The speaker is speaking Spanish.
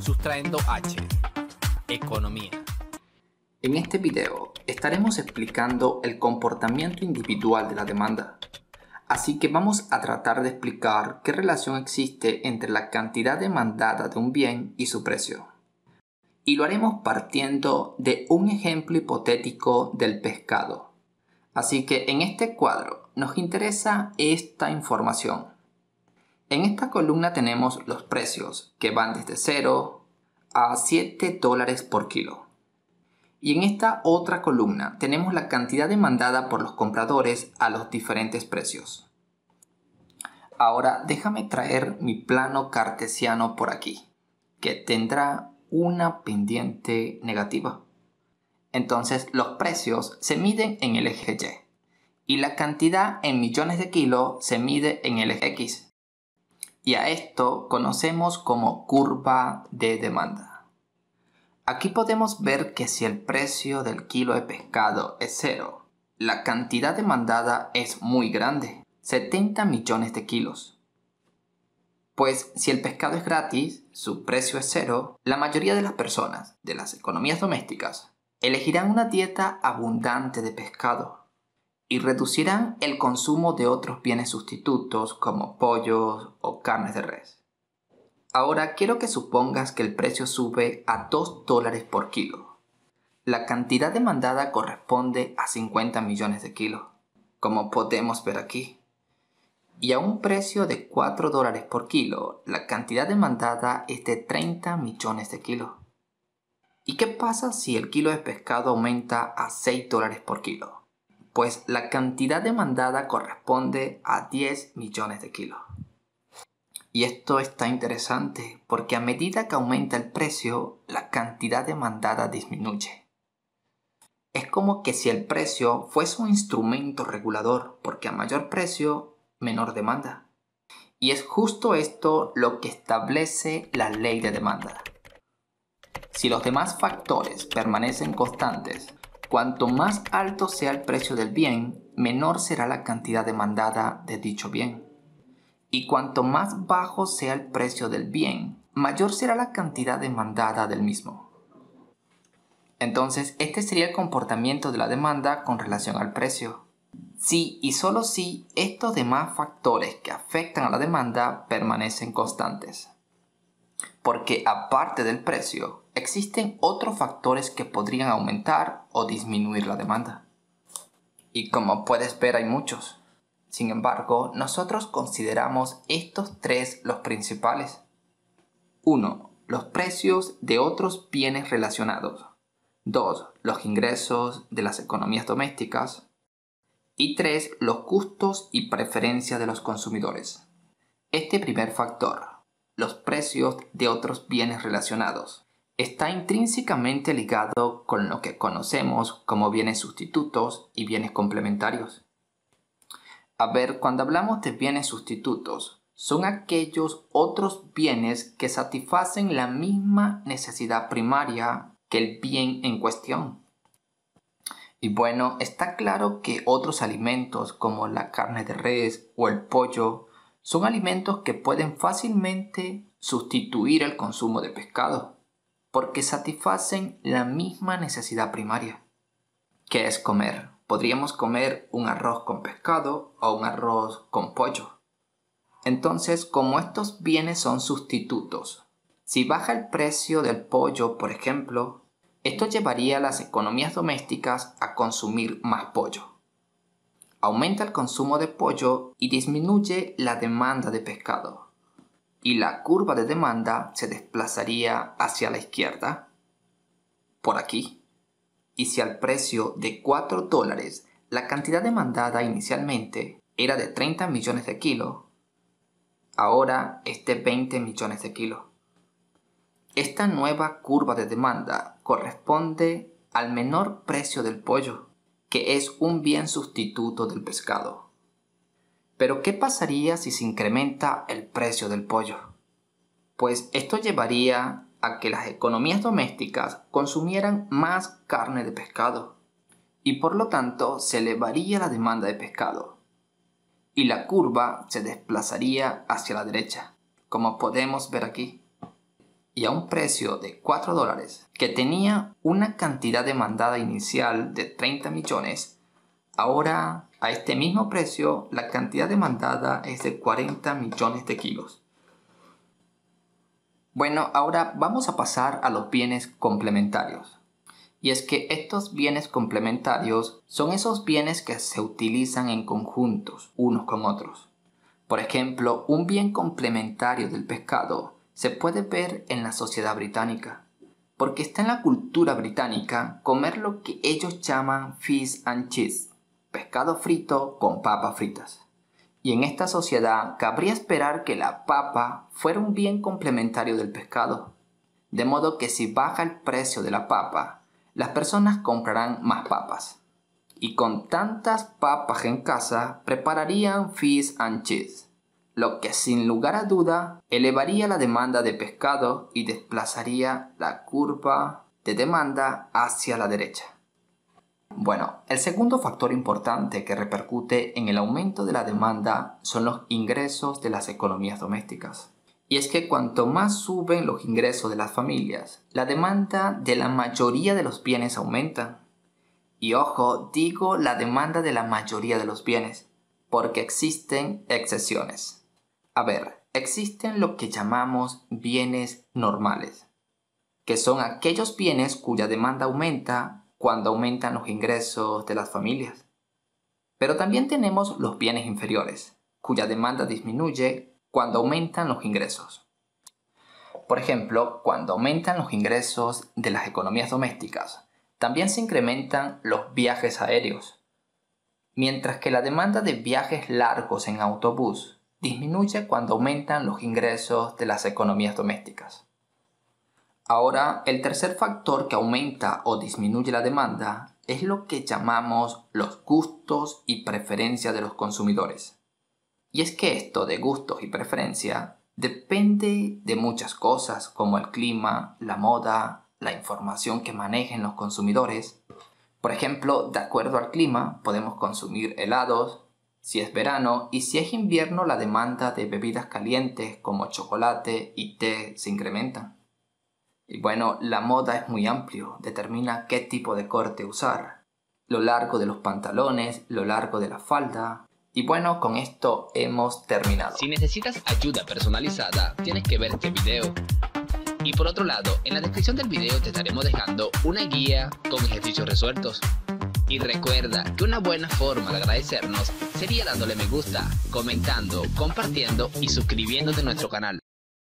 Sustrayendo H. Economía. En este video estaremos explicando el comportamiento individual de la demanda. Así que vamos a tratar de explicar qué relación existe entre la cantidad demandada de un bien y su precio. Y lo haremos partiendo de un ejemplo hipotético del pescado. Así que en este cuadro nos interesa esta información. En esta columna tenemos los precios que van desde 0 a $7 por kilo. Y en esta otra columna tenemos la cantidad demandada por los compradores a los diferentes precios. Ahora déjame traer mi plano cartesiano por aquí, que tendrá una pendiente negativa. Entonces los precios se miden en el eje Y y la cantidad en millones de kilos se mide en el eje X. Y a esto conocemos como curva de demanda. Aquí podemos ver que si el precio del kilo de pescado es 0, la cantidad demandada es muy grande, 70 millones de kilos. Pues si el pescado es gratis, su precio es 0, la mayoría de las personas de las economías domésticas elegirán una dieta abundante de pescado y reducirán el consumo de otros bienes sustitutos como pollos o carnes de res. Ahora quiero que supongas que el precio sube a $2 por kilo. La cantidad demandada corresponde a 50 millones de kilos, como podemos ver aquí. Y a un precio de $4 por kilo, la cantidad demandada es de 30 millones de kilos. ¿Y qué pasa si el kilo de pescado aumenta a $6 por kilo? Pues la cantidad demandada corresponde a 10 millones de kilos. Y esto está interesante porque a medida que aumenta el precio, la cantidad demandada disminuye. Es como que si el precio fuese un instrumento regulador, porque a mayor precio, menor demanda. Y es justo esto lo que establece la ley de demanda. Si los demás factores permanecen constantes, cuanto más alto sea el precio del bien, menor será la cantidad demandada de dicho bien. Y cuanto más bajo sea el precio del bien, mayor será la cantidad demandada del mismo. Entonces, este sería el comportamiento de la demanda con relación al precio. Si y solo si estos demás factores que afectan a la demanda permanecen constantes. Porque aparte del precio, existen otros factores que podrían aumentar o disminuir la demanda. Y como puedes ver, hay muchos. Sin embargo, nosotros consideramos estos tres los principales. 1. Los precios de otros bienes relacionados. 2. Los ingresos de las economías domésticas. Y 3. Los gustos y preferencias de los consumidores. Este primer factor, los precios de otros bienes relacionados, está intrínsecamente ligado con lo que conocemos como bienes sustitutos y bienes complementarios. A ver, cuando hablamos de bienes sustitutos, son aquellos otros bienes que satisfacen la misma necesidad primaria que el bien en cuestión. Y bueno, está claro que otros alimentos como la carne de res o el pollo son alimentos que pueden fácilmente sustituir el consumo de pescado, porque satisfacen la misma necesidad primaria. ¿Qué es comer? Podríamos comer un arroz con pescado o un arroz con pollo. Entonces, como estos bienes son sustitutos, si baja el precio del pollo, por ejemplo, esto llevaría a las economías domésticas a consumir más pollo. Aumenta el consumo de pollo y disminuye la demanda de pescado. Y la curva de demanda se desplazaría hacia la izquierda, por aquí. Y si al precio de $4 la cantidad demandada inicialmente era de 30 millones de kilos, ahora es de 20 millones de kilos. Esta nueva curva de demanda corresponde al menor precio del pollo, que es un bien sustituto del pescado. Pero ¿qué pasaría si se incrementa el precio del pollo? Pues esto llevaría a que las economías domésticas consumieran más carne de pescado y por lo tanto se elevaría la demanda de pescado y la curva se desplazaría hacia la derecha, como podemos ver aquí. y a un precio de $4, que tenía una cantidad demandada inicial de 30 millones, ahora a este mismo precio la cantidad demandada es de 40 millones de kilos. Bueno, ahora vamos a pasar a los bienes complementarios. Y es que estos bienes complementarios son esos bienes que se utilizan en conjuntos unos con otros. Por ejemplo, un bien complementario del pescado se puede ver en la sociedad británica, porque está en la cultura británica comer lo que ellos llaman fish and chips, pescado frito con papas fritas. Y en esta sociedad cabría esperar que la papa fuera un bien complementario del pescado, de modo que si baja el precio de la papa, las personas comprarán más papas. Y con tantas papas en casa, prepararían fish and chips, lo que sin lugar a duda elevaría la demanda de pescado y desplazaría la curva de demanda hacia la derecha. Bueno, el segundo factor importante que repercute en el aumento de la demanda son los ingresos de las economías domésticas. Y es que cuanto más suben los ingresos de las familias, la demanda de la mayoría de los bienes aumenta. Y ojo, digo la demanda de la mayoría de los bienes, porque existen excepciones. A ver, existen lo que llamamos bienes normales, que son aquellos bienes cuya demanda aumenta cuando aumentan los ingresos de las familias. Pero también tenemos los bienes inferiores, cuya demanda disminuye cuando aumentan los ingresos. Por ejemplo, cuando aumentan los ingresos de las economías domésticas, también se incrementan los viajes aéreos, mientras que la demanda de viajes largos en autobús disminuye cuando aumentan los ingresos de las economías domésticas. Ahora, el tercer factor que aumenta o disminuye la demanda es lo que llamamos los gustos y preferencias de los consumidores. Y es que esto de gustos y preferencia depende de muchas cosas como el clima, la moda, la información que manejen los consumidores. Por ejemplo, de acuerdo al clima podemos consumir helados, si es verano, y si es invierno la demanda de bebidas calientes como chocolate y té se incrementa. Y bueno, la moda es muy amplio, determina qué tipo de corte usar, lo largo de los pantalones, lo largo de la falda. Y bueno, con esto hemos terminado. Si necesitas ayuda personalizada, tienes que ver este video. Y por otro lado, en la descripción del video te estaremos dejando una guía con ejercicios resueltos. Y recuerda que una buena forma de agradecernos sería dándole me gusta, comentando, compartiendo y suscribiéndote a nuestro canal.